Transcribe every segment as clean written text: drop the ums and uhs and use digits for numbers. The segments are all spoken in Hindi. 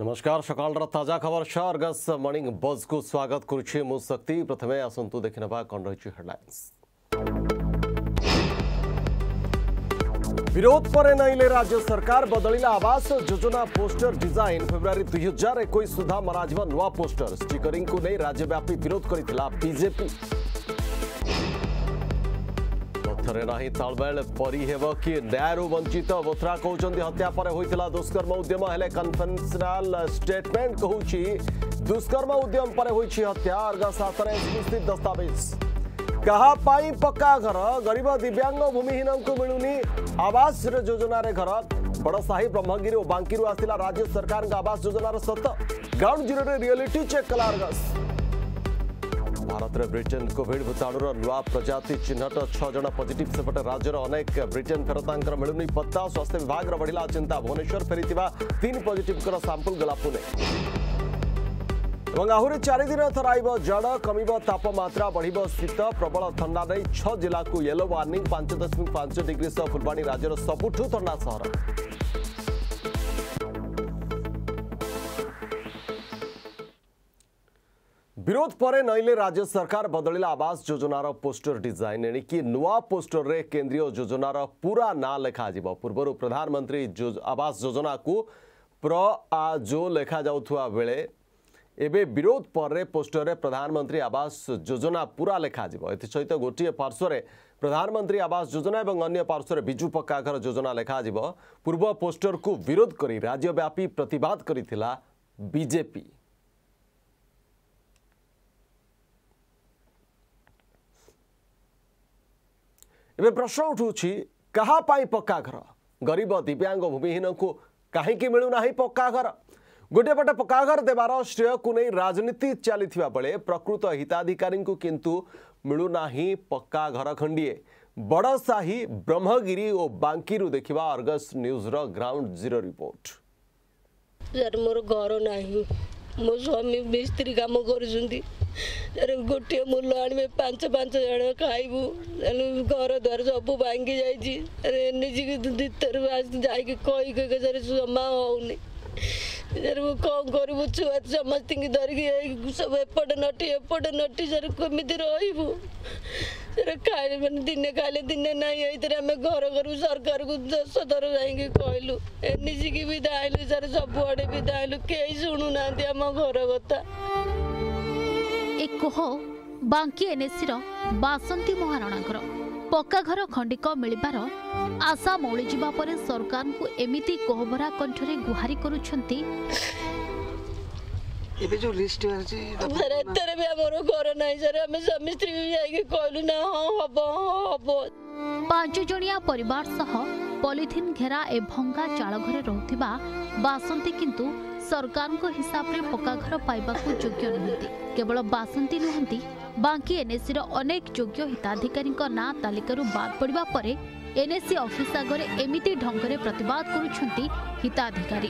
नमस्कार सकाल ताजा खबर अर्गस मॉर्निंग बज को स्वागत करुछि मु शक्ति। प्रथमे आसंतु देखिनबा कोन रहिछि हेडलाइंस। विरोध पर नईले राज्य सरकार बदलिला आवास योजना पोस्टर डिजाइन। फेब्रुआरी 2021 सुधा मराजिबा नुआ पोस्टर। स्टिकरिंग को नहीं राज्यव्यापी विरोध करितला बीजेपी। रे नहीं तालमेल परी हेब कि न्याय वंचित बोथरा कहते हत्या पर होइतिला दुष्कर्म उद्यम हेले कन्फेन्शनल स्टेटमेंट कहूछि दुष्कर्म उद्यम पर होइछि हत्या। अर्गस हाथ में दस्तावेज। कहा पाई पक्का घर गरीब दिव्यांग भूमिहीन को मिलूनी आवास योजना रे घर। बड़साही ब्रह्मगिरी और बांकी आसला राज्य सरकार आवास योजनार सत ग्राउंड जीरो रे रियलिटी चेक कला अर्गस। भारत में ब्रिटेन कोविड भूताणुर नुआ प्रजाति चिन्हट 6 जन पॉजिटिव सेपटे राज्यर अनेक ब्रिटेन फेरतांकर मिलुनी पत्ता। स्वास्थ्य विभाग बढ़िला चिंता। भुवनेश्वर फेरीथिबा 3 पॉजिटिव सैंपल गला पुणे। आहरी 4 दिन थराइब जड़ कमिब तापमात्रा बढ़िब शीत प्रबल ठंडा नहीं 6 जिला को येलो वार्निंग 5.5 डिग्री सह फुलबाणी राज्यर सबुठु ठंडा सहर। विरोध पर नईले राज्य सरकार बदलिला आवास योजनार पोस्टर डिजाइन। एणिकी नुआ पोस्टर रे केंद्रीय योजनार पूरा ना लेखा जिवो। पूर्व प्रधानमंत्री आवास योजना को जो लेखा जाउथुआ बेले एबे विरोध पर पोस्टर रे प्रधानमंत्री आवास योजना पूरा लेखा जिवो। एथि सहित गोटिए पार्श्व रे प्रधानमंत्री आवास योजना एवं अन्य पार्श्व रे बिजू पक्का घर योजना लेखा जिवो। पूर्व पोस्टर को विरोध करी राज्यव्यापी प्रतिवाद करिथिला बीजेपी। एवं प्रश्न उठुछि कहा पाई पक्का घर गरीब दिव्यांग भूमिहीन को कहीं मिलूना पक्का घर। गोटे पटे पक्का घर देवार श्रेय को नहीं राजनीति चली बेले प्रकृत हिताधिकारी को किंतु मिलूना पक्का घर खंडीए। बड़साही ब्रह्मगिरी और बांकी देखा अर्गस न्यूज रो ग्राउंड जीरो रिपोर्ट। यार मोर घर नहीं मो स्वामी मिस्त्री काम कर गोटे मूल आने 5-5 जन खाइबू घर द्वार सब भांगी जाइए जाकर जमा होनी कौन करू छुआ समस्त धरिकी सब एपटे नटी सर कमी रही खाए मैंने दिने खाले दिने ना आम घर घर सरकार को 10 थर जाइए कहलु एनजीकी भी दाइलु सर सबुआड़े भी दाइलु कई शुणुना आम घर कथा। एक कोह बांकी एनएसी बासंती महाराणा पक्का घर खंडिक मिलिबार आशा मौली जिबा परे सरकार को एमिति कोहबरा कंठरे गुहारी करूछंती। एबे जो लिस्ट अछि सर एतरे भी हमरो घर नाही सर हम स्वामी स्त्री भी जाई कहलु ना हबो 5 जणिया परिवार सह पॉलिथिन घेरा ए भंगा चाळ घरे रहउथिबा बासंती किंतु सरकार को हिसाब रे पक्का घर पाइबा को योग्य नहंती। केवल बासंती नहंती बांकी एनएसी रो अनेक योग्य हिताधिकारी ना तालिका बाद पड़िबा परे एनएसी ऑफिस आगे एमिति ढंगरे प्रतिवाद करुछंती हिताधिकारी।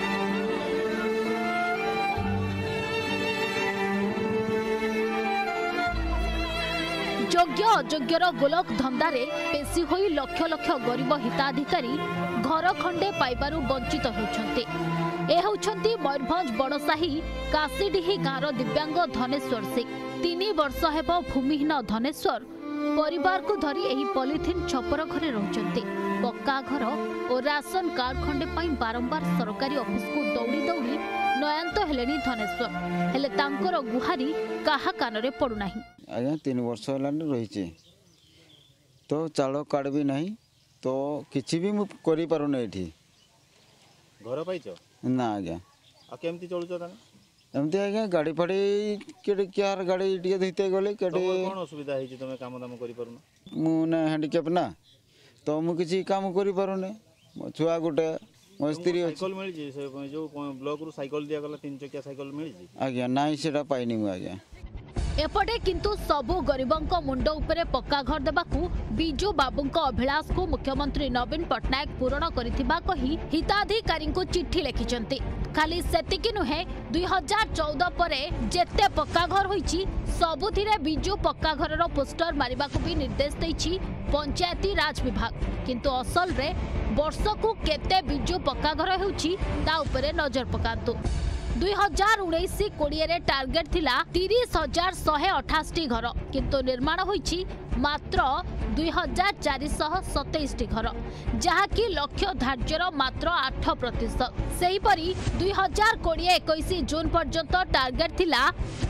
योग्य अयोग्यर गोलक धंदारे पेशी होई लक्ष लक्ष गरीब हिताधिकारी घर खंडे पाइबारु वंचित होउछंती। ए होउछंती मयूरभंज बड़साही काशीडीही गाँर दिव्यांग धनेश्वर सिंह। 3 वर्ष हेब भूमिहीन धनेश्वर परिवार को धरी एही पॉलिथिन छपर घरे रहउछंती। पक्का घर और राशन कार्ड खंडे पाई बारंबार सरकारी ऑफिस को दौड़ी दौड़ी नयांत हेलेनी धनेश्वर हेले तांकर गुहारी काहा कानरे पड़ू नाही। आज्ञा 3 वर्ष होलान रहिचे तो चालो कार्ड भी नहीं तो किछि भी मु करि पारो नै एठी घर पाइछ ना आज्ञा आ केमती चलुछ ताने एमती आज्ञा गाड़ी फाड़ी केटे क्यार गाड़ी टिके धइते गले केटे कोन असुविधा हेछि तमे काम दाम करि पारुना मु ना हैंडीकैप ना तो मु किछि काम करि पारो नै मो छुआ गोटे मो स्त्री साइकिल मिल जी जो ब्लॉक रु साइकिल दिया गला 3 चकिया साइकिल मिल जी आज्ञा नाही सेटा पाइनी मु आज्ञा। एपटे किंतु सबु गरीबंक मुंड उपरे पक्का घर देबाकू बिजू बाबूंक अभिलाष को मुख्यमंत्री नवीन पटनायक पूरण करिथिबा कही हिताधिकारी को चिट्ठी लिखिचंती। खाली सेतिकी नुहे 2014 परे जेते पक्का घर होईची सबुथिरे बिजु पक्का घरर पोस्टर मारिबाकू भी निर्देश देइची पंचायती राज विभाग किंतु असल रे वर्षकू केते बिजु पक्का घर हेउची ता उपरे नजर पकांतु 2019-20 रे टार्गेट थिला 30,128 घर किंतु निर्माण होईची मात्र 2,427 घर जहाँकि लक्ष्य धार्यर मात्र 8%। सेहीपरि 2020-21 जून पर्यंत टार्गेट थिला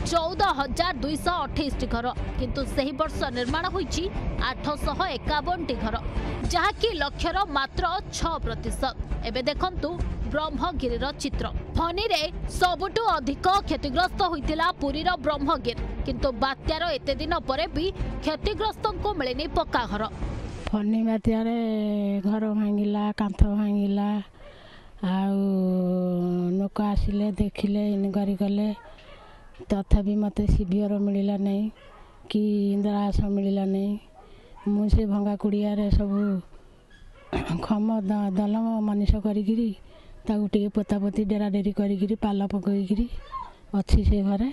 14,228 घर किंतु सेही वर्ष निर्माण होईची 851 घर जहाँकि लक्ष्यर मात्र 6%। एबे देखंतु ब्रह्मगिरी चित्र फनी रे सबुठु अधिक क्षतिग्रस्त होइतिला पुरीर ब्रह्मगिर किंतु बात्यार एते दिन परे भी क्षतिग्रस्त को मिलेनी पक्का घर। फनी बात्यार घर भांगिला कांथ भांगिला लोक आसिले देखिले इनक्वारी कले तथापि मत सीवियर मिलला नहीं कि इंदिरा आवास मिलला नहीं मुझे भंगा कुड़िया सब खम दलम मनीष करी पोतापोती डेरा डेरी करी पाल पकईकरी अच्छी से घरे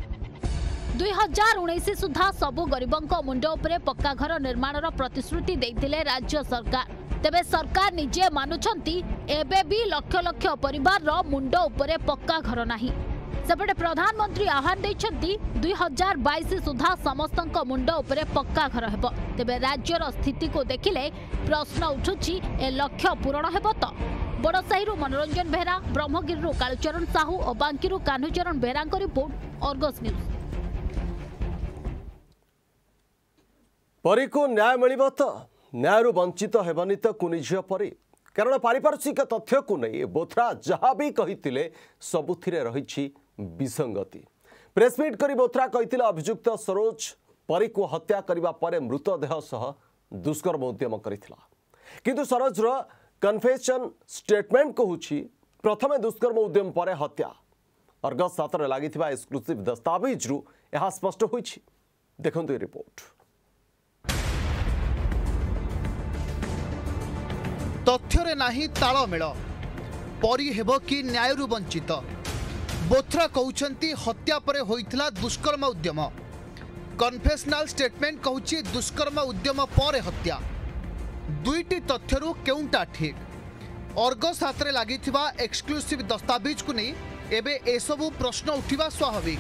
2019 सुधा सबु गरीबों मुंड उपरे पक्का घर निर्माणर प्रतिश्रुति देइतिले राज्य सरकार तेबे सरकार निजे मानुछंती एबे भी लक्ष लक्ष परिवार रो मुंड उपरे पक्का घर नाही। सेपटे प्रधानमंत्री आह्वान देइछंती 2022 सुधा समस्तक मुंड उपरे पक्का घर हेबो तेबे राज्यर स्थिति को देखिले प्रश्न उठुची ए लक्ष्य पूरण हेबो तो। बड़साहीरू मनोरंजन बेहरा, ब्रह्मगिरी कालचरण साहू और बांकीरू Kanhucharan Behera report, Argus news. परी को न्याय मिलिबो तो न्याय वंचित हेबनी तो कुनी झियो परी कारण पारिपार्श्विक तथ्य को नहीं बोथरा जहाँ भी कही सबुथिरे रही विसंगति। प्रेसमिट करी बोथरा कही अभियुक्त सरोज परी को हत्या करने पर मृतदेह सह दुष्कर्म उद्यम करथिला किंतु सरोजर कन्फेशन स्टेटमेंट कहूछि प्रथमे दुष्कर्म उद्यम पर हत्या। अर्गस 7 रे लागिथिबा एक्सक्लूसिव दस्तावेज रु यह स्पष्ट होइछि। देखंतु रिपोर्ट। तथ्यरे नाही तालमेल परी हेबो कि न्यायरु वंचित बोथरा कहउछंती हत्या परे होइथिला दुष्कर्म उद्यम कन्फेशनल स्टेटमेंट कहउछि दुष्कर्म उद्यम पर हत्या दुईटी तथ्यरु केउंटा ठीक अर्गस हाथ रे लागिथिबा एक्सक्लूसिव दस्तावेज को नहीं एबे एसबु प्रश्न उठिबा स्वाभाविक।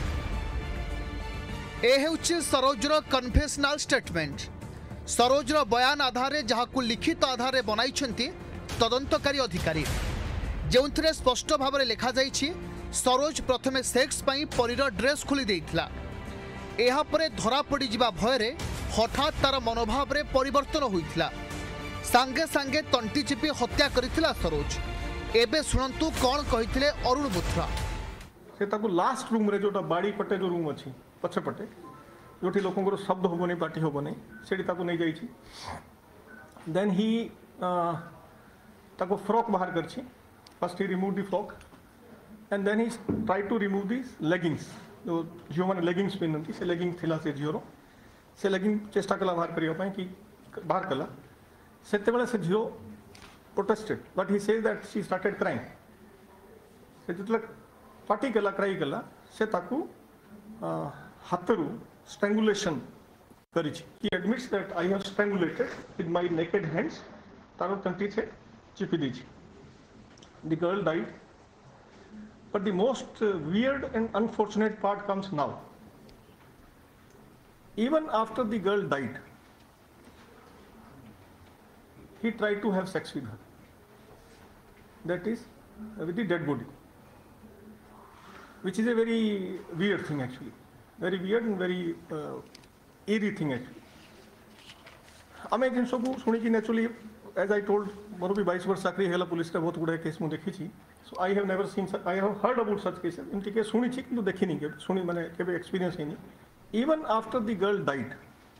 ए हेउछि सरोजर कन्फेशनल स्टेटमेंट सरोजर बयान आधार जहां लिखित आधार बनाई तदंतकारी अधिकारी जो स्पष्ट भाव में लिखा जाइछि सरोज प्रथमे सेक्स पई परीर ड्रेस खोली देइथिला एहा परे धरा पड़ी जिबा भयरे हठात तार मनोभाव रे परिवर्तन होइथिला सांगे सांगे तंटी चिपी हत्या करिथिला सरोज। एबे सुनंतु कौन कहिथिले अरुण बोथरा से ताकू लास्ट रूम रे जोटा बाड़ी पटे जो रूम अछि पछे पटे जोठी लोकंकर शब्द होबनी पार्टी होबनी सेठी ताकू नहीं जाइछि देन ही ताको फ्रॉक बाहर करछि first he remove the frock and then he try to remove this leggings जो झियो माने लेगिंग्स पिनंती से लेगिंग थिला से झियोरो से लेगिंग चेष्टा कला बाहर करियो पई कि बाहर कला सेते बेले से झियो protested but he says that she started crying से जतला पार्टी कला क्राई कला से ताकू हाथरू strangulation करिछि। He admits that I have strangulated with my naked hands. तारो तंटी से Chipi दीछि। The girl died. But the most weird and unfortunate part comes now. Even after the girl died, he tried to have sex with her. That is, with the dead body, which is a very weird thing actually. Very weird and very eerie thing actually. आम जिन सब शुणी नेचुरली एज आई टोल्ड मोर भी 22 वर्ष चाकरी है पुलिस बहुत गुड़ाए केस मुझे देखी so I have never seen I have heard about such cases एमती केस शुणी कि देखनी के शुणी माने केबे एक्सपीरियंस है even after the girl died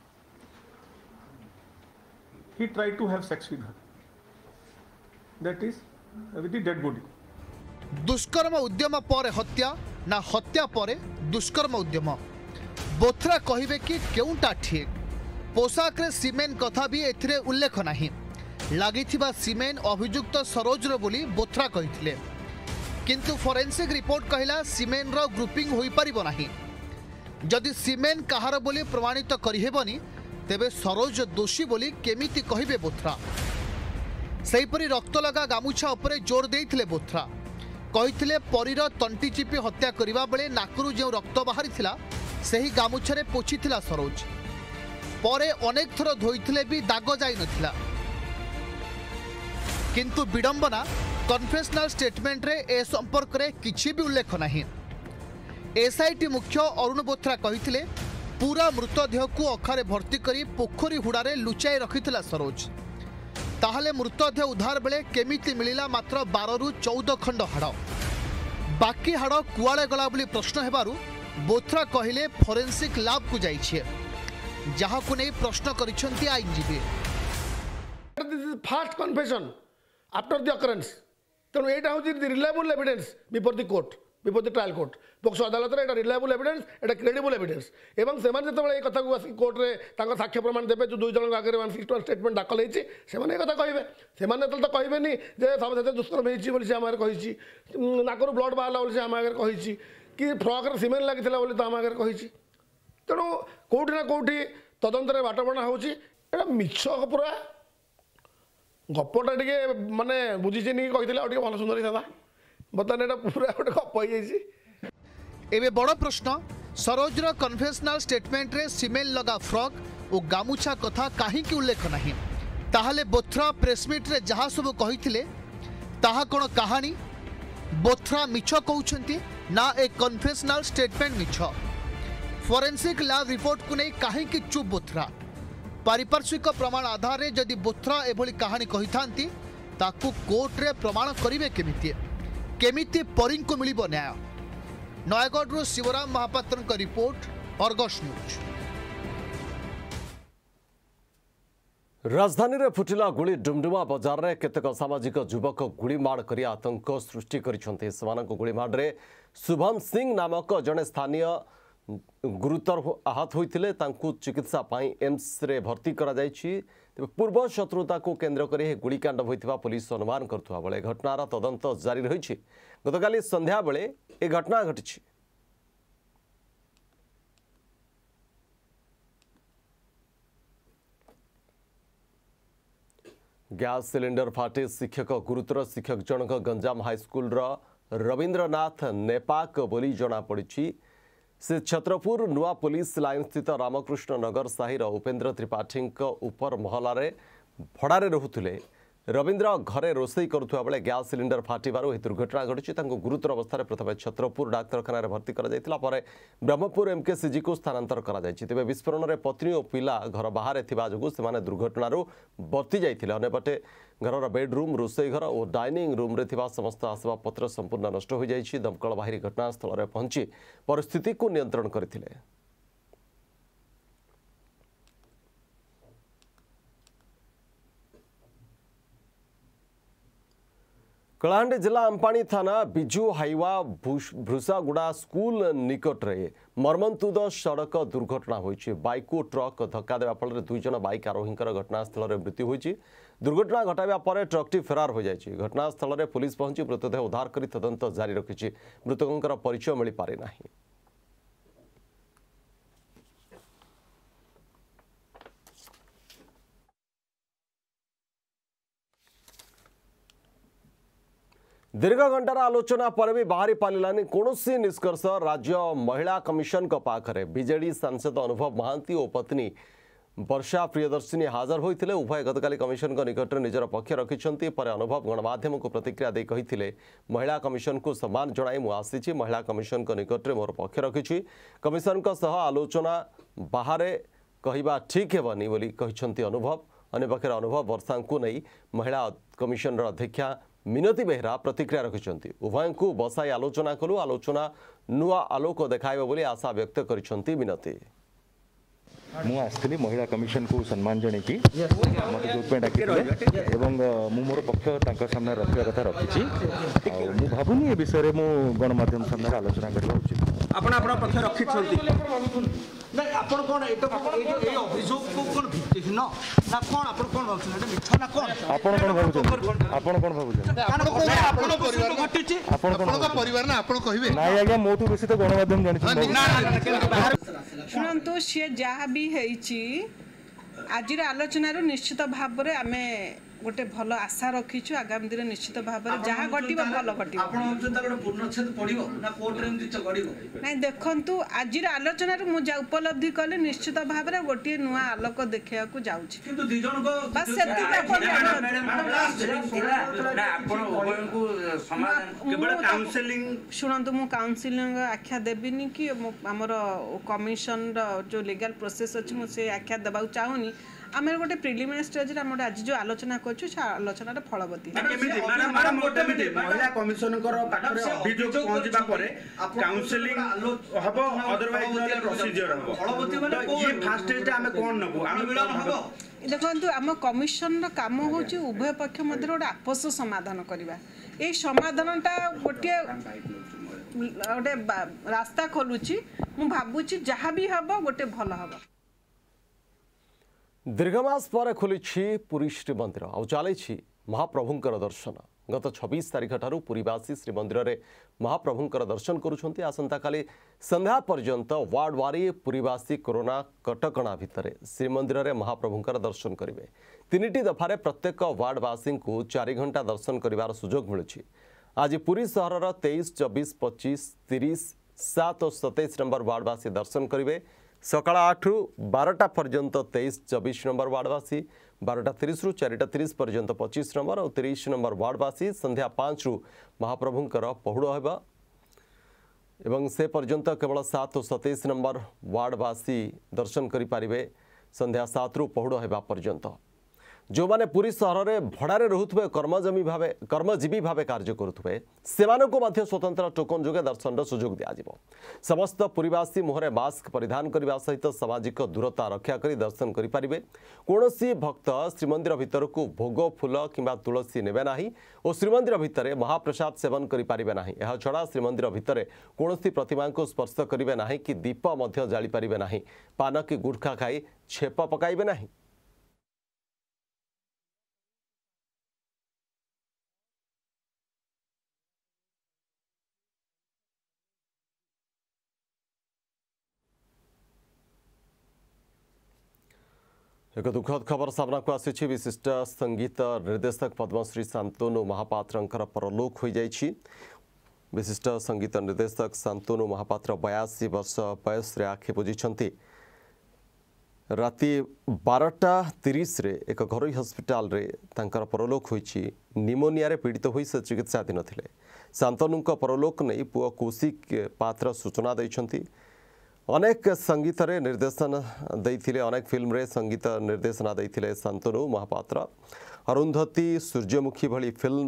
he tried to have sex with her that is with the dead body. दुष्कर्म उद्यम पर हत्या ना हत्या पर दुष्कर्म उद्यम बोथरा कहिबे कि केउंटा ठीक पोशाक रे सीमेन कथा भी एथिरे उल्लेख नाही लागिथिबा सीमेन अभियुक्त सरोजर बोली बोथरा कहिथिले किंतु फोरेंसिक रिपोर्ट कहला सीमेन रो ग्रुपिंग होई परिबो नाही। जदि सीमेन कहार बोली प्रमाणित करिहेबनी तेबे सरोज दोषी बोली केमिति कहिबे बोथ्रा। सेहीपरि रक्त लगा गामुछा उपरे जोर देइथिले बोथ्रा। कहिथिले परीर तंटी चिपी हत्या करिबा बेले नाकरू जे रक्त बाहरी थिला सेही गामुछारे पोछिथिला सरोज। परे अनेक थर धोइथिले भी दाग जाई नथिला। किंतु विडंबना कन्फेशनल स्टेटमेंट रे ए संपर्क रे किछि भी उल्लेख नाही। एसआईटी मुख्य अरुण बोथ्रा कहिथिले पूरा मृतदेह को अखारे भर्ती करी पोखरी हुड़ारे लुचाई रखिथिला सरोज। ताहले मृतदेह उद्धार बेले केमिति मिलिला मात्र 12 रु 14 खंड हाड़। बाकी हाड़ कुआड़े गला बोली प्रश्न हेबारु बोथ्रा कहिले फोरेंसिक लैब को जाइछे, जहाकु नै प्रश्न करिसंती आईनजीबी। This is fast confession after the occurrence. तेणु यहाँ हूँ reliable evidence before the court, before the trial court. POCSO अदालत में रिलायबल एविडेंस, एटा क्रेडिबल एविडेंस। एवं से जो कथा को आसिक कोर्ट में साक्ष्य प्रमाण देवे जो 2 जन आगे 161 स्टेटमेंट दाखल होती से कथा कहे से तो कहबेनि जे दुष्कर्म होती आम आगे कही नाकरू ब्लड बाहर बोली आम आगे कही कि फ्रक सीमेंट लगी बोली तो आम आगे कही। तेणु कौटी ना कौटी तदंतर बाटबणा होची मिछ पूरा गपटा टे माने बुझीचे नहीं कही भल सुंदर था बर्तमान यहाँ पूरा गोटे गप हो जाए। एबे बड़ प्रश्न सरोजर कन्फेशनल स्टेटमेंट रे सीमेल लगा फ्रक और गामुछा कथा कहीं उल्लेख नहीं। ताहले बोथ्रा प्रेसमिट रे जहाँ सब कही ताहा कौन कहानी? बोथ्रा मिछ कहउछंती ना ए कन्फेशनल स्टेटमेंट मिछ? फोरेंसिक लैब रिपोर्ट को नहीं कहीं चुप बोथ्रा? पारिपार्श्विक प्रमाण आधार रे जदि बोथ्रा एभली कहानी कही थांती ताकू कोर्ट रे प्रमाण करिवे केमिति परिंग को मिलिबो न्याय? नयगढ़ शिवराम महापात्र का रिपोर्ट, अर्गस न्यूज। राजधानी रे फुटिला गुली डुमडुमा बाजार रे केतक सामाजिक युवक गुलीमाड़ करी आतंक सृष्टि करिसंते। सेमानक गुलीमाड़ रे शुभम सिंह नामक जने स्थानीय गुरुतर आहत होइथिले। तांकु चिकित्सा पाई एम्स रे भर्ती करा जायछि। तेबे पूर्व शत्रुता को केंद्र करी गुलीकांड होइथिबा पुलिस अनुमान करथुवा बेले घटनार तदंत जारी रहिछि। गतकाली संध्या बेले ए घटना घटिछि। गैस सिलिंडर फाटी शिक्षक गुरुतर शिक्षक जनक गंजाम हाईस्कूल रवींद्रनाथ नेपाक बोली जना पड़ी। से छत्रपुर नुआ पुलिस लाइन स्थित रामकृष्ण नगर साहिर उपेन्द्र त्रिपाठी उपर महलारे भड़ारे रहुथिले। रवींद्र घरे रोसई करुवा बेले गैस सिलिंडर फाटिबारु दुर्घटना घटी। गुरुतर अवस्था प्रथम छत्रपुर डाक्तखाना भर्ती कर ब्रह्मपुर एमकेसीजी को स्थानांतर कर तेज विस्फोरण में पत्नी और पिला घर बाहर से दुर्घटन बर्ती जाते। अंपटे घर बेडरूम रोसई घर और डाइनिंग रूम रे समस्त आसबाबपत्र संपूर्ण नष्ट हो जाए। दमकल बाहिरी घटनास्थल में पहुंची परिस्थिति को नियंत्रण करथिले। कलाहांडी जिला अंपाणी थाना बिजू हाइवा भ्रुसागुड़ा स्कूल निकट रे मर्मन्तुद सड़क दुर्घटना होइछि। बाइक को ट्रक धक्का देवा फल 2 जन बाइक आरोहींकर घटनास्थल में मृत्यु होइछि। दुर्घटना घटाइबा पर ट्रकटी फेरार हो जाइछि। घटनास्थल में पुलिस पहुंची मृतदेह उद्धार करी तदंत जारी रखिछि। मृतकंकर परिचय मिल पारि नाही। दीर्घ घंटार आलोचना पर भी बाहरी पारिलानी कौनसी निष्कर्ष। राज्य महिला कमिशन को पाखरे बीजेडी सांसद अनुभव महांती और पत्नी वर्षा प्रियदर्शिनी हाजर होते। उभय गतकाली कमिशन को निकट निजर पक्ष रखिंट। पर अनुभव गणमाध्यम को प्रतिक्रिया दे कही महिला कमिशन को सम्मान जनाई मु आसी। महिला कमिशन को निकट में मोर पक्ष रखी। कमिशन को सह आलोचना बाहर कहवा ठीक हेबनी बोली कहिसंती अनुभव। अन्यपक्षे अनुभव वर्षा को नहीं महिला कमिशन अध्यक्षा मिनती बेहरा प्रतिक्रिया रखिंट। उभय को बसाई आलोचना कलु। आलोचना नुआ आलोक देखाइब बोली आशा व्यक्त करिसंती मिनती। मु आसली महिला कमिशन को सम्मान जन की मत जो डाक मोर पक्ष सामने रखा कथा रखी। मु भावुनी ए विषय में गणमाध्यम सामने आलोचना करवा उचित। आपण पक्ष रखी भिन्न ना कौन आपण कौन भाबुछन एटा मिछ ना कौन आपण कोन भाबुछन आपण कोन भाबुछन आपण कोन परिवार ना आपण कहिबे नाही आज्ञा मोटू बेसी तो गणमाध्यम जानि शुणु सी जहाँ भी आज आलोचना निश्चित भाव में आम गोटे भल आशा रखीचु आगामी दिन निश्चित भाव में जहाँ घट भल घट ना देखु आज आलोचना मुझे उपलब्धि कले निश्चित भाव में गोटे नुआ आलोक देखा शुणु मु काउनसिलिंग आख्या देविनी कि आमर कमिशन जो लीगल प्रोसेस अच्छी मुझे आख्या देवा चाहूनी आम गोटे प्रिलिमिनरी स्टेज आज जो आलोचना करूँ आलोचना फलवती महिला कमिशन अभियोग पहुंचा पर काउंसलिंग हम अदरवाइज प्रोसीजर हम फास्ट स्टेज आम कौन नबू देखो आम कमिशन काम हूँ उभय पक्ष मध्य गोटे आपस समाधान करवा ये समाधानटा गोटे गोटे रास्ता खोलुची मु भाबुची जहाँ भी हम गोटे भल हम दीर्घमास पर खोली पुरी श्रीमंदिर आउ चली महाप्रभुंकर दर्शन गत 26 तारिख ठारू पुरीवासी श्रीमंदिर में महाप्रभुंकर दर्शन करुछंती आसंता काली संध्या पर्यंत वार्ड वारी पुरीवासी कोरोना कटकणा भितर श्रीमंदिर में महाप्रभुंकर दर्शन करेंगे 3टी दफारे प्रत्येक वार्डवासी को 4 घंटा दर्शन कर सुजोग मिलूँ आज पुरी सहर 23, 24, 25, 30, 7 और 27 नंबर वार्डवासी दर्शन करेंगे सकाळ 8 रु 12टा पर्यंत 23, 24 नंबर वार्डवासी 12:30 रु 4:30 पर्यंत 25 नंबर और 30 नंबर वार्डवासी संध्या 5 रु महाप्रभुंकर पहुड़ होगा एवं से पर्यंत केवल 7 और 27 नंबर वार्डवासी दर्शन करें संध्या 7 रु पहुड़ होगा पर्यंत जो माने पुरी सहर में भड़ारे रुथुबे कर्मजीवी भाव कार्य करुथुबे सेमानकु मध्य स्वतंत्र टोकन जोगे दर्शन सुजोग दिया समस्त पुरीवासी मुहरे मास्क परिधान करने सहित सामाजिक दूरता रक्षा कर दर्शन करें कौनसी भक्त श्रीमंदिर भितर को भोग फूल किंबा तुलसी नेबे नाही और श्रीमंदिर भितर महाप्रसाद सेवन करें ना यह छड़ा श्रीमंदिर भितर कौनसी प्रतिमा को स्पर्श करेंगे ना कि दीप मध्य जाली पारे ना पान कि गुटखा खाई छेप पकाइबे नहीं। एक दुखद खबर सामना को आसी विशिष्ट संगीत निर्देशक पद्मश्री शांतनु महापात्रंकर परलोक हो जाइछि। विशिष्ट संगीत निर्देशक शांतनु महापात्र 82 वर्ष बयस आखि बुझिछंती। राति 12:30 रे एक घरोई हस्पिटाल रे तांकर परलोक होइछि। निमोनिया रे पीड़ित होई से चिकित्साधीन थिले। शांतनु परलोक नहीं पुआ कौशिक पात्र सूचना दैछंती। अनेक संगीत रे निर्देशन देइथिले अनेक फिल्म रे संगीत निर्देशना देइथिले शांतनु महापात्र। अरुंधति सूर्यमुखी भली फिल्म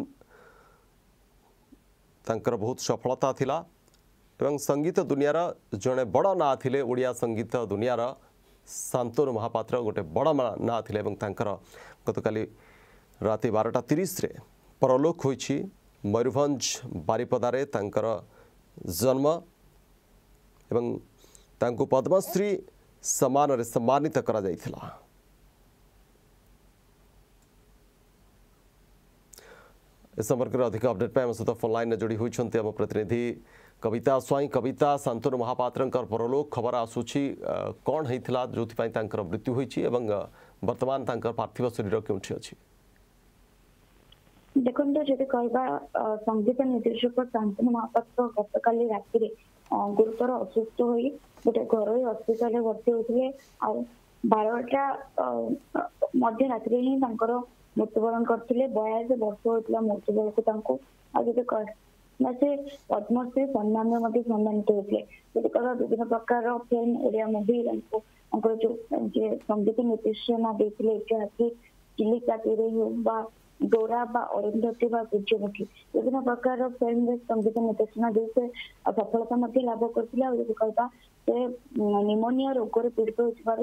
तांकर बहुत सफलता थिला एवं संगीत दुनियार जड़े बड़ ना थिले। ओडिया संगीत दुनियार शांतनु महापात्र गोटे बड़ ना थिले एवं तांकर गतकाली राति 12:30 रे परलोक होइछि। मयूरभंज बारिपदारे तांकर जन्म एवं तांको पद्मश्री सम्मान रे सम्मानित करा जाइथिला। इस संपर्क में अधिक अपडेट आम सहित फोन लाइन जोड़ी होती आम प्रतिनिधि कविता स्वाई। कविता शांतनु महापात्र परलोक खबर आसूची कौन होता जो मृत्यु होती वर्तमान पार्थिव शरीर क्योंठी अच्छी देखो जी कह संगीत निर्देशक शांतनु महापात्र गतकाली राति गुरुतर असुस्थ हो गोटे घरोई हस्पिटाल भर्ती होते 12टा मध्य रात्रि ही मृत्युवरण करते। 82 वर्ष होता मृत्यु बेलू से पद्मश्री सम्मान सम्मानित होते। कह विभिन्न प्रकार फिल्म ओडिया मुवी जो संगीत निर्देशना देते ऐतिहासिक चिलिका हो डोरा बा अरुंधति बा सूर्यमुखी विभिन्न प्रकार फिल्म संगीत निर्देशना दे से सफलता लाभ करता से निमोनिया रोग पीड़ित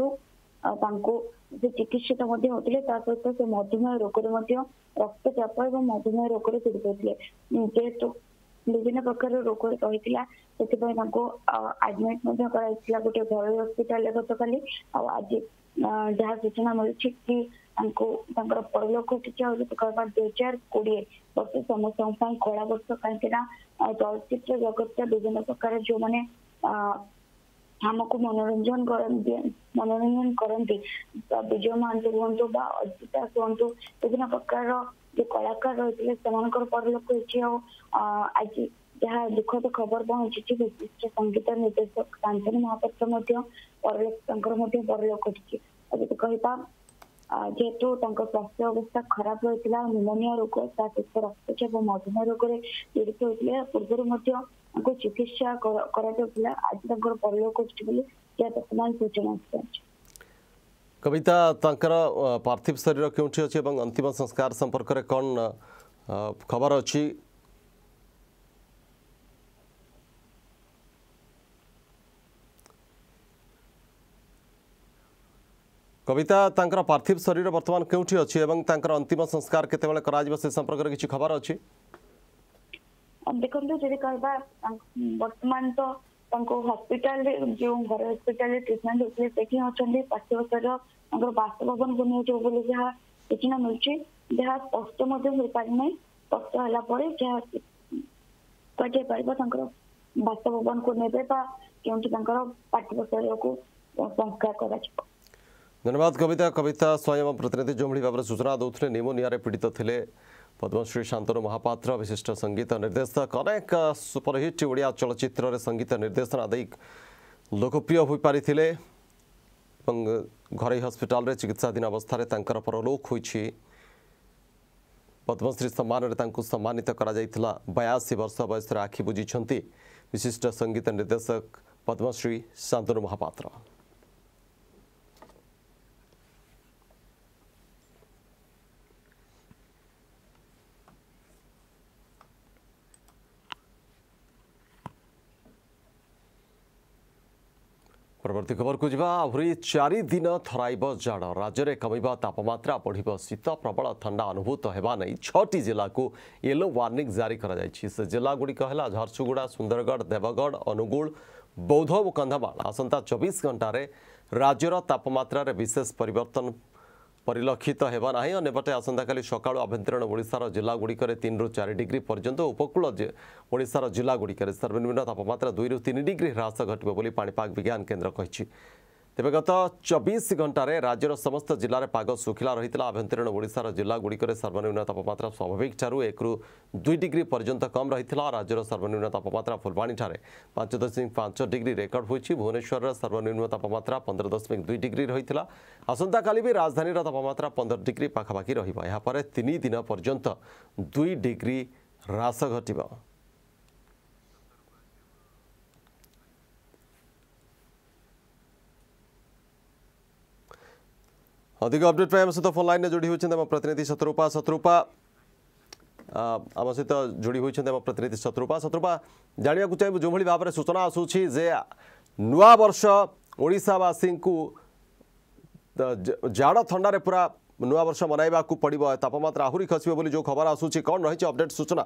हो चिकित्सित होते सहित से मधुमेह रोग रक्तचाप और मधुमेह रोग पीड़ित होते जेहेतु विभिन्न प्रकार रोग रही आडमिट गोटे घर हस्पिटाल गतकाली आज जहाँ सूचना मिलूँ कि परलोक घटी 2020 वर्ष समस्त कला वर्ष कहीं चलचित्र जगत विभिन्न प्रकार जो मैंने आमको मनोरंजन करती विजय महांती हूँ बा अर्जिता हूँ विभिन्न प्रकार जो कलाकार रही परलोक आज जहाँ दुखद खबर पहुंची विशिष्ट संगीत निर्देशक शांतनु महापात्र परलोक घटी आज कहवा जेहेतु स्वास्थ्य अवस्था खराब रही निमोनिया रोग सहित रक्तचाप मधुमेह रोग पीड़ित होते पूर्व चिकित्सा आज परलोक घटी वर्तमान सूचना कविता पार्थिव शरीर क्योंठी अच्छी अंतिम संस्कार संपर्क में कौन खबर अच्छी कविता तांकर पार्थिव शरीर वर्तमान क्योंठी अच्छी अंतिम संस्कार केतेबेले करा से संपर्क में किसी खबर अच्छी देखो जी कहवा वर्तमान तो हॉस्पिटल जो घर हॉस्पिटल ट्रीटमेंट होते अच्छे पार्थिव शरीर बासभवन को नहीं जहाँ सूचना मिलूँ जहाँ स्पष्ट हो पारना स्पष्ट है जहाँ कह बासभवन को नेबे क्योंकि पार्थिव शरीर को संस्कार कर धन्यवाद कविता स्वयं प्रतिनिधि जो भाव में सूचना दूसरे निमोनिया पीड़ित थे पद्मश्री शांतनु महापात्र विशिष्ट संगीत निर्देशक अनेक सुपरहिट ओडिया चलचित्र संगीत निर्देशना दे लोकप्रिय हो पारी घर हस्पिटाल चिकित्साधीन अवस्था परलोक होइछि पद्मश्री सम्मान में सम्मानित करा 82 वर्ष बयस आखि बुझी विशिष्ट संगीत निर्देशक पद्मश्री शांतनु महापात्र। परवर्ती खबर को जावा आहरी 4 दिन थराइब जाड़ राज्य में कमिबा तापमात्रा बढ़िबो शीत प्रबल ठंडा अनुभूत हेबा नहीं 6टी जिला को येलो वार्निंग जारी करा जायछि से जिला गुड़िक है झारसुगुड़ा सुंदरगढ़ देवगढ़ अनुगुल बौद्ध और कंधमाल आसंता 24 घंटे राज्यर तापमात्रा विशेष परिवर्तन परिलक्षित हेबा नाही अन्यपटे आसंता काली सकाळु आभ्यंतरीण ओडिशार जिला गुड़िक 3 ରୁ 4 डिग्री पर्यंत उपकूल ओडिशार जिला गुड़िक सर्वनिम्न तापमात्रा 2 ରୁ 3 डिग्री ह्रास घटिबो बोली पाणीपाग विज्ञान केन्द्र कहिछि। तेबे गत 24 घंटे राज्यर समस्त जिले में पाग सुखिला रही आभ्यंतरीण ओडिशार जिला गुड़िक सर्वनिम्न तापमात्रा स्वाभाविक ठारू 1 ରୁ 2 डिग्री पर्यंत कम रही राज्यर सर्वनिम्न तापमात्रा फुलबाणी 5.5 डिग्री रेकर्ड होइछि। भुवनेश्वर सर्वनिम्न तापमात्रा 15.2 डिग्री रही आसंता काली भी राजधानी तापमात्रा 15 डिग्री पाखापाखि रहिबा यहाँ पर 3 दिन पर्यंत 2 डिग्री ह्रास घटिबा। अधिक अपडेट आम सहित फोन लाइन जोड़ी होती प्रतिनिधि शत्रुपा आम सहित जोड़ी होती प्रतिनिधि शत्रुपा जाना चाहिए जो भाव में सूचना आसूची जे नुआ वर्ष ओडिशावासी को जाड़ थंडारे पूरा नुआ वर्ष मनइबा पड़ो तापमात्रा आहरी खसब बोली जो खबर आसूची कौन रही अपडेट सूचना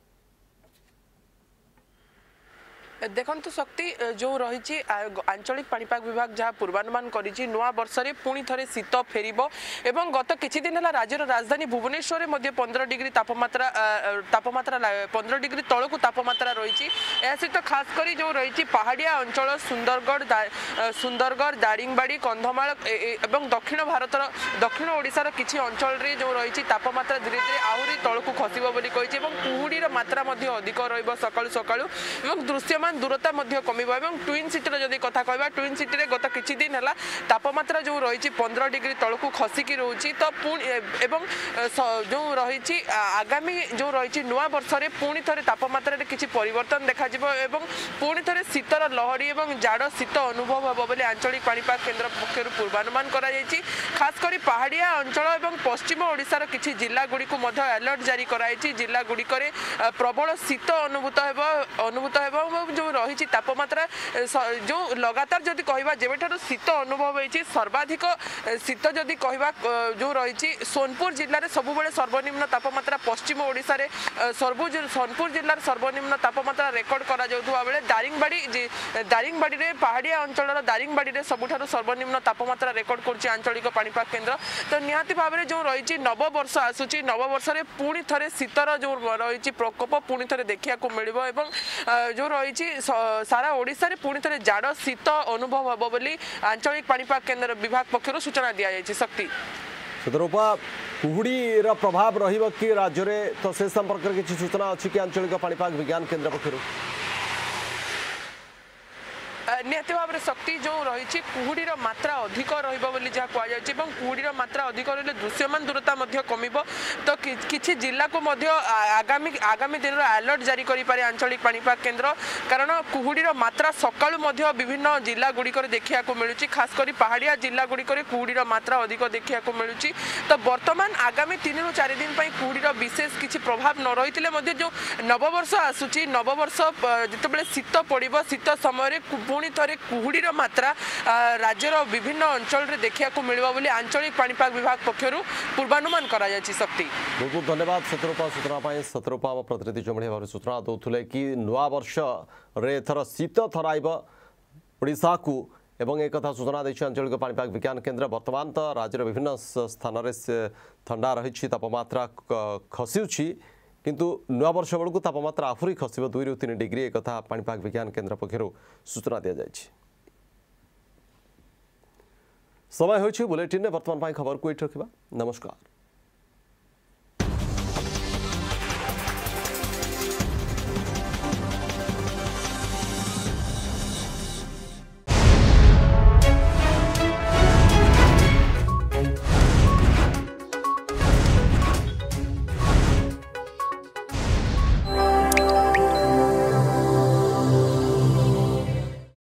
देखु शक्ति जो रही आंचलिक पाणीपाग विभाग जहाँ पूर्वानुमान करी नुआ वर्ष में पुणी थे शीत फेर एवं गत किछि दिन है राज्यर राजधानी भुवनेश्वर में 15 डिग्री तापमात्रा 15 डिग्री तलू तापमात्रा रही सहित खास कर जो रही पहाड़िया अंचल सुंदरगढ़ दारिंगबाड़ी कंधमाल एवं दक्षिण भारत दक्षिण ओडिशार किछि अंचल रे जो रही तापमात्रा धीरे धीरे आहरी तलू खसब बोली कही कुहुड़ीर मात्रा अधिक रकालू सकालू दृश्यमान दूरता कमिबा ट्विन सिटी जदि कथा कहबा ट्विन सिटी रे गत किछि दिन है तापमात्रा जो रही 15 डिग्री तलू खसिकी रोची तो एवं जो रही आगामी जो रही नुआ वर्ष में पुणी थे तापमात्रा किछि परिवर्तन देखा एवं पुणी थे शीतर लहरी और जाड़ शीत अनुभव हे बोली आंचलिक पाणीपाग केन्द्र पक्षर पूर्वानुमान कराई खास कर पहाड़िया अंचल और पश्चिम ओडिशार किछि जिला गुड़ी को अलर्ट जारी कराई जिला गुड़िक प्रबल शीत अनुभूत हो जो रही तापमात्रा जो लगातार जदि कहवा जेबेठार शीत अनुभव होती सर्वाधिक शीत जदि कहवा जो रही सोनपुर जिले में सबुबले सर्वनिम्न तापमात्रा पश्चिम ओडिशा रे सोनपुर जिलार सर्वनिम्न तापमात्रा रेकर्ड करा जाउथुवा बेले दारिंगबाड़ी रे पहाड़िया अंचल दारिंगबाड़ी सबुठारु सर्वनिम्न तापमात्रा रेकर्ड करछि आंचलिक पाणीपाग केन्द्र। तो निहाती भाव में जो रही नववर्ष आसूची नववर्ष रे पुणी थरे शीतर जो रही प्रकोप पुणी थरे देखिया को मिलिबो एवं जो रही सारा ओडिशा रे पुणी थरे जाड़ शीत अनुभव हबो बोली आंचलिक पाणीपाग केन्द्र विभाग पक्षरु सूचना दिया जायछि। शक्ति सदरूपा कुहुड़ीर प्रभाव रहिबो कि राज्य में तो से संपर्क में किसी सूचना अच्छी कि आंचलिक पाणीपाग विज्ञान केन्द्र पक्षरु निहती भाव में शक्ति जो रही कुहुड़ीर मात्रा अधिक रहा कुहुड़ीर मात्रा अधिक रही दृश्यमान दूरता कम तो किसी जिला को आगामी दिन अलर्ट जारी करे आंचलिक पाणीपाग केन्द्र कारण कुहुड़ीर मात्रा सकाळु विभिन्न जिला गुड़िक देखा मिलूँ खासकर पहाड़िया जिला गुड़िक कुहुड़ीर मात्रा अधिक देखा मिलूँ। तो बर्तमान आगामी 3 ରୁ 4 दिन कुहुड़ीर विशेष किसी प्रभाव न रही जो नववर्ष आसूची नववर्ष जिते शीत पड़ो शीत समय पुणी थे कुहुड़ीर मात्रा राज्यर विभिन्न अंचल रे देखा मिलवा बोली आंचलिक पाणीपाग विभाग पक्षरु पूर्वानुमान करा जायछि। शक्ति बहुत बहुत धन्यवाद सतरूपा सूचना सतरूपा प्रतिनिधि जो भाव सूचना दौले कि नुआ वर्ष रे एथर शीत थराइब ओडिशा को एवं एक कथा सूचना देछि आंचलिक पाणीपाग विज्ञान केन्द्र। वर्तमान तो राज्यर विभिन्न स्थान में ठंडा रही तापमात्रा खसुची किंतु नुआ वर्ष बेलू तापमात्रा आहुरी खसब 2 ରୁ 3 डिग्री एक कथा पाणीपाग विज्ञान केन्द्र पक्षरु सूचना दि जायछि। समय होछि बुलेटिन में वर्तमान खबर को एठ रखिबा। नमस्कार।